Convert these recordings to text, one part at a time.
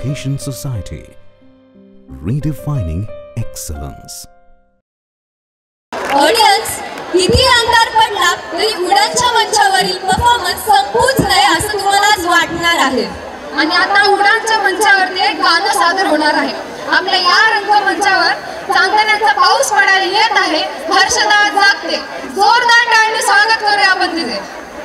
Education Society, redefining excellence. Audience, किती अंधार पडला तरी उडानच्या मंचावरील परफॉर्मन्स संपूच नाही असं तुम्हाला आज वाटणार आहे. आणि आता उडानच्या मंचावरती एक गाणं सादर होणार आहे. आपल्या या रंगमंचावर चांदण्याचा पाऊस पडायला येत आहे. हर्षदा जागते, जोरदार टाळ्यांनी स्वागत करूया आपण तिथे.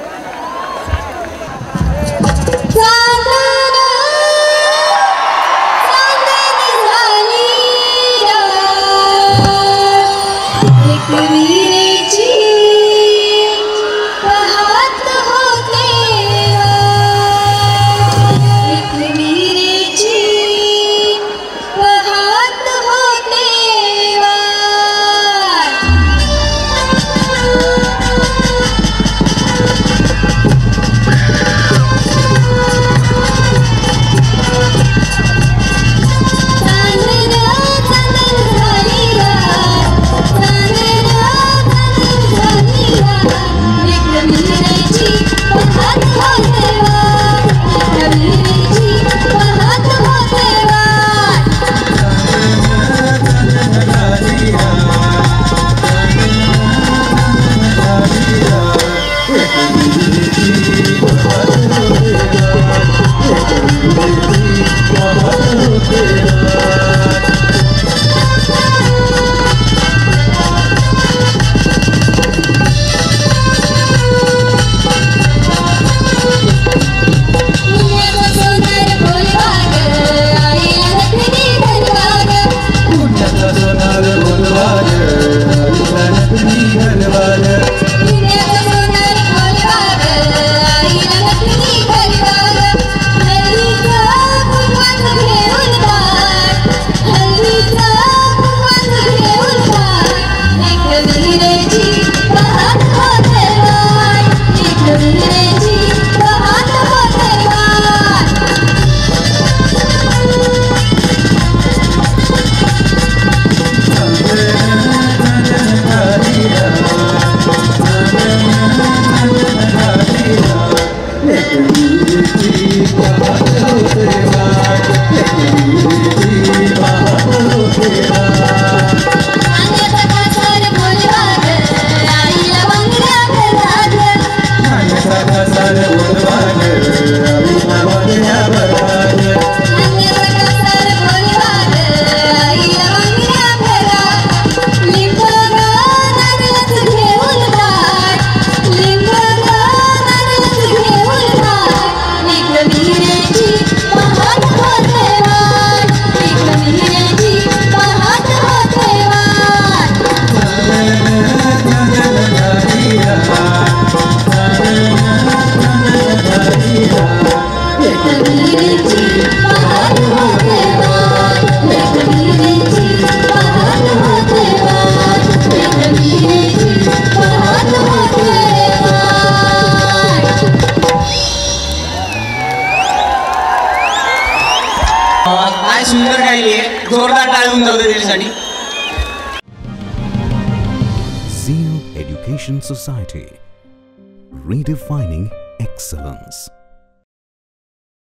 काय सुंदर गायली आहे, जोरदार टाळ्या होऊन जाऊ दे त्याच्यासाठी. ZEAL Education Society, redefining excellence.